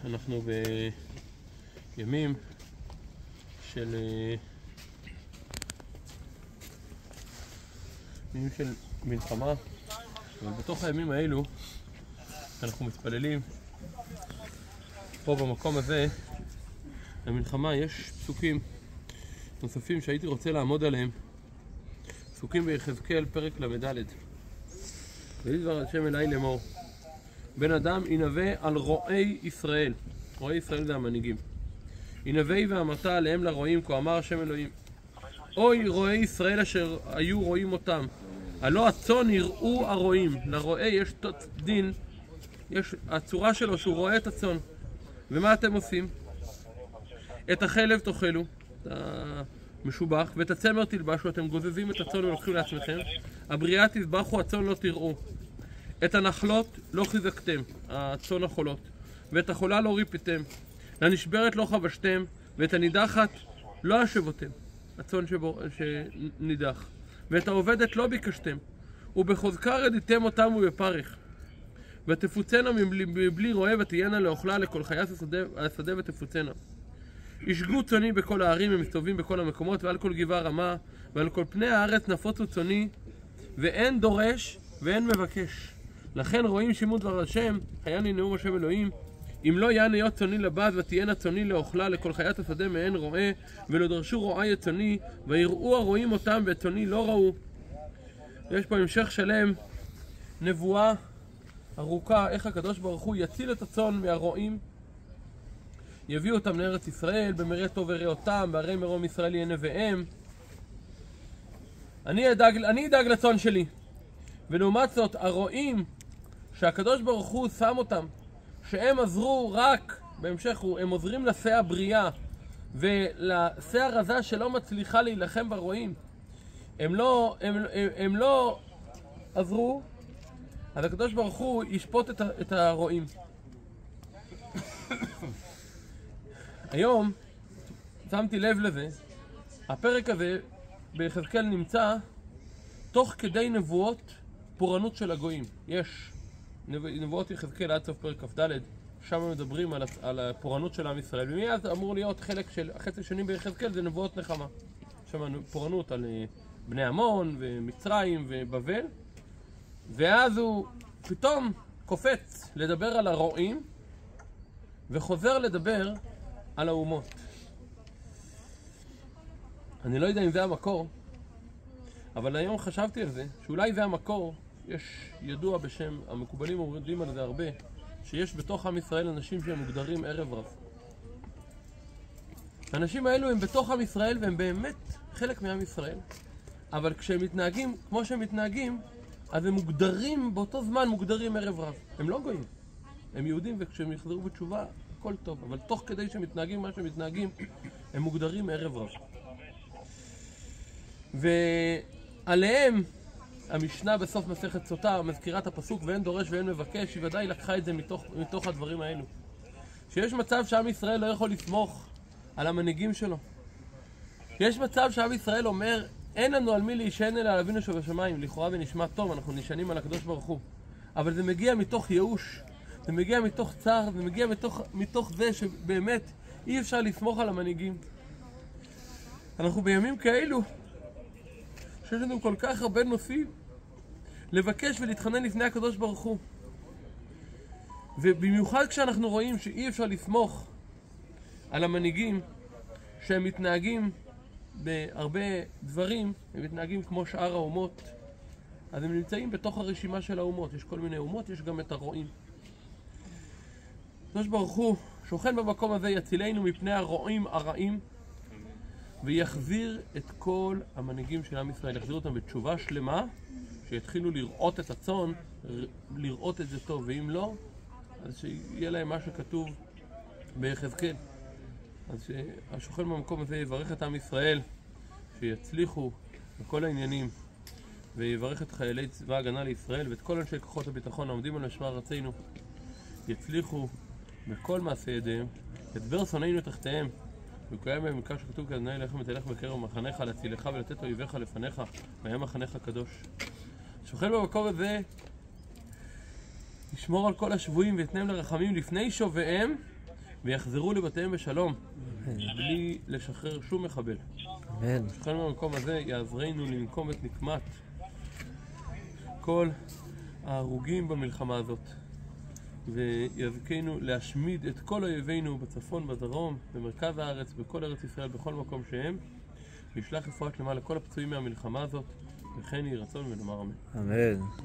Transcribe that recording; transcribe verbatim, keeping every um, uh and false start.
אנחנו בימים של ימים של מלחמה, אבל בתוך הימים האלו אנחנו מתפללים פה במקום הזה למלחמה. יש פסוקים נוספים שהייתי רוצה לעמוד עליהם, פסוקים ביחזקאל פרק למ"ד. ויהי דבר השם אליי לאמור, בן אדם ינבא על רועי ישראל. רועי ישראל זה המנהיגים. ינבא ואמרת עליהם לרועים, כה אמר השם אלוהים, אוי רועי ישראל אשר היו רואים אותם, הלא הצאן יראו הרועים. לרועי יש דין, יש הצורה שלו שהוא רואה את הצאן. ומה אתם עושים? את החלב תאכלו, את המשובח, ואת הצמר תלבשו, אתם גוזזים את הצאן ולוקחים לעצמכם. הבריאה תזבחו, הצאן לא תראו. את הנחלות לא חיזקתם, הצאן החולות, ואת החולה לא ריפיתם, לנשברת לא חבשתם, ואת הנידחת לא השבותם, הצאן שנידח, ואת העובדת לא ביקשתם, ובחוזקה רדיתם אותם ובפרך. ותפוצנה מבלי רועה, ותהיינה לאוכלה לכל חיית השדה ותפוצנה. ישגו צאני בכל הערים, הם מסתובבים בכל המקומות, ועל כל גבעה רמה, ועל כל פני הארץ נפוצו צאני, ואין דורש ואין מבקש. לכן רואים שימעו דבר השם, חייני נאום השם אלוהים, אם לא יען היות צאני לבד, ותהיינה צאני לאוכלה לכל חיית השדה מאין רועה, ולא דרשו רועי את צאני, ויראו הרועים אותם ואת צאני לא ראו. יש פה המשך שלם, נבואה ארוכה, איך הקדוש ברוך הוא יציל את הצאן מהרועים, יביא אותם לארץ ישראל, במראה טוב יראה אותם, בהרי מרום ישראל יהיה נביאם. אני אדאג, אני אדאג לצאן שלי. ולעומת זאת, הרועים שהקדוש ברוך הוא שם אותם, שהם עזרו רק, בהמשך הם עוזרים לשה הבריאה ולשה הרזה שלא מצליחה להילחם ברועים, הם לא, הם, הם, הם לא עזרו, אז הקדוש ברוך הוא ישפוט את, את הרועים. היום שמתי לב לזה, הפרק הזה ביחזקאל נמצא תוך כדי נבואות פורענות של הגויים. יש נבואות יחזקאל עד סוף פרק כ"ד, שם מדברים על, על הפורענות של עם ישראל, ומיד אמור להיות חלק של החצי שנים ביחזקאל זה נבואות נחמה. שם פורענות על בני עמון ומצרים ובבל, ואז הוא פתאום קופץ לדבר על הרועים וחוזר לדבר על האומות. אני לא יודע אם זה המקור, אבל היום חשבתי על זה, שאולי זה המקור. יש ידוע בשם, המקובלים אומרים על זה הרבה, שיש בתוך עם ישראל אנשים שהם מוגדרים ערב רב. האנשים האלו הם בתוך עם ישראל והם באמת חלק מעם ישראל, אבל כשהם מתנהגים כמו שהם מתנהגים, אז הם מוגדרים, באותו זמן מוגדרים ערב רב. הם לא גויים, הם יהודים, וכשהם יחזרו בתשובה הכל טוב, אבל תוך כדי שהם מתנהגים מה שהם מתנהגים, הם מוגדרים ערב רב. ועליהם המשנה בסוף מסכת סוטה מזכירה את הפסוק ואין דורש ואין מבקש, היא ודאי לקחה את זה מתוך, מתוך הדברים האלו, שיש מצב שעם ישראל לא יכול לסמוך על המנהיגים שלו. יש מצב שעם ישראל אומר אין לנו על מי להישען אלא על אבינו שבשמיים. לכאורה ונשמע טוב, אנחנו נשענים על הקדוש ברוך הוא, אבל זה מגיע מתוך ייאוש, זה מגיע מתוך צער, זה מגיע מתוך, מתוך זה שבאמת אי אפשר לסמוך על המנהיגים. אנחנו בימים כאלו שיש לנו כל כך הרבה נושאים לבקש ולהתחנן לפני הקדוש ברוך הוא, ובמיוחד כשאנחנו רואים שאי אפשר לסמוך על המנהיגים, שהם מתנהגים בהרבה דברים, הם מתנהגים כמו שאר האומות, אז הם נמצאים בתוך הרשימה של האומות. יש כל מיני אומות, יש גם את הרועים. הקדוש ברוך הוא שוכן במקום הזה, יצילנו מפני הרועים הרעים, ויחזיר את כל המנהיגים של עם ישראל, יחזיר אותם בתשובה שלמה, שיתחילו לראות את הצאן, לראות את זה טוב, ואם לא, אז שיהיה להם מה שכתוב ביחזקאל. אז שהשוכן במקום הזה יברך את עם ישראל, שיצליחו בכל העניינים, ויברך את חיילי צבא הגנה לישראל, ואת כל אנשי כוחות הביטחון העומדים על משמר ארצנו, יצליחו בכל מעשה ידיהם, ידבר שונאינו תחתיהם, וקיים בהם מכך שכתוב כאדוני אלוהיך ותלך בקרב מחניך להצילך ולתת אויביך לפניך, והיה מחניך קדוש. שוכן במקום הזה ישמור על כל השבויים ויתנם לרחמים לפני שוביהם, ויחזרו לבתיהם בשלום, בלי לשחרר שום מחבל. אמן. שכן במקום הזה יעזרנו לנקום את נקמת כל ההרוגים במלחמה הזאת, ויזכנו להשמיד את כל אויבינו בצפון, בדרום, במרכז הארץ, בכל ארץ ישראל, בכל מקום שהם, וישלח רפואה שלמה לכל הפצועים מהמלחמה הזאת, וכן יהי רצון ונאמר אמן. אמן.